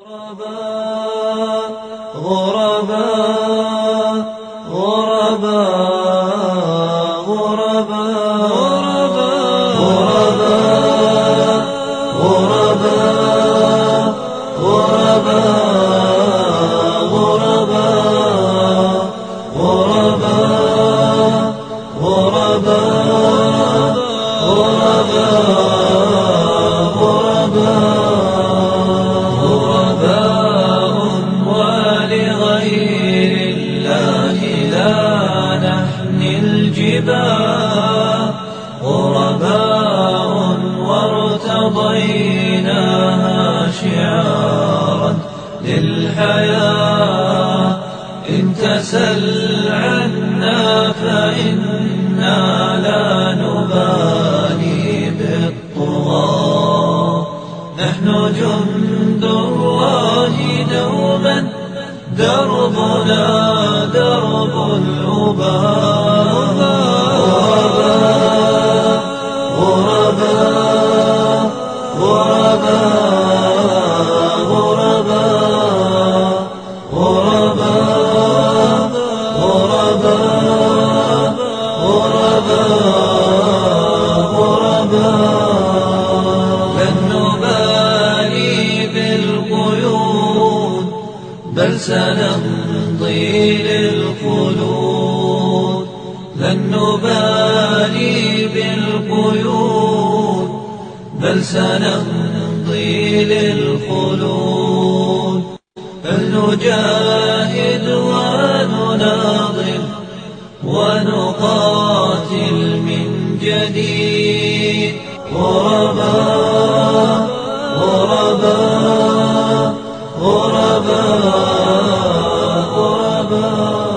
غرباء غرباء غرباء غرباء غرباء غرباء غرباء غرباء ولغير الله لا نحمي الجبال غرباء وارتضيناها شعارا للحياة إن تسل عنا فإنا لا نبالي بالطغاة نحن جند الله دوما دربنا درب الأباء غرباء غرباء غرباء غرباء غرباء غرباء لن نبالي بالقيود بل سنمضي للخلود لن نبالي بالقيود بل سنمضي للخلود فلنجاهد ونناضل ونقاتل من جديد غرباء غرباء غرباء غرباء